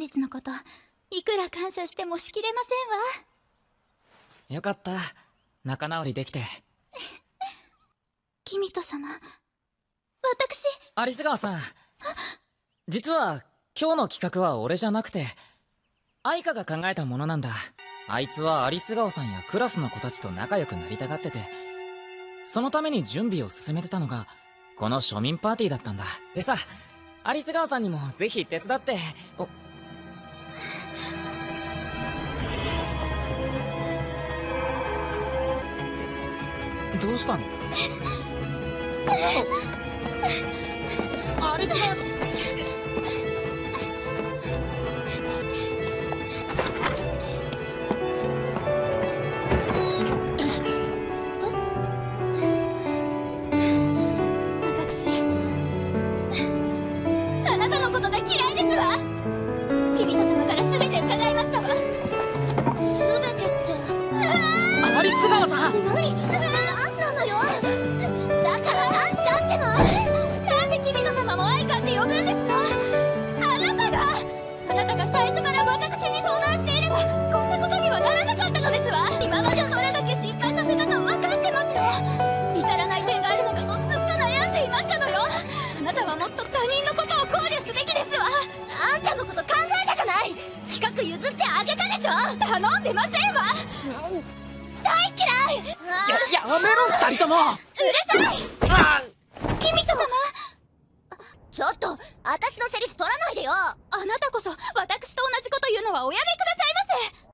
日のこと、いくら感謝してもしきれませんわ。 よかった、仲直りできて。 キミト様、私。 アリス川さん、実は今日の企画は俺じゃなくてアイカが考えたものなんだ。あいつはアリス川さんやクラスの子たちと仲良くなりたがってて、そのために準備を進めてたのがこの庶民パーティーだったんだ。でさ、アリス川さんにもぜひ手伝って。どうしたの？アリス川さん。 私、あなたのことが嫌いですわ。キミト様から全て伺いましたわ。全てって。 アリス川さん、 何なのよ。だからなんっての。なんでキミト様もアイカって呼ぶんですの。あなたが最初から私に相談していればこんなことにはならなかったのですわ。今までどれだけ心配させたか分かってますよ。至らない点があるのかとずっと悩んでいましたのよ。あなたはもっと他人のことを考慮すべきですわ。あんたのこと考えたじゃない。企画譲ってあげたでしょ。頼んでませんわ。大嫌い。 やめろ二人とも。 うるさい。キミト様、ちょっと私のセリフ取らないでよ。あなたこそ私と同じこと言うのはおやめくださいませ。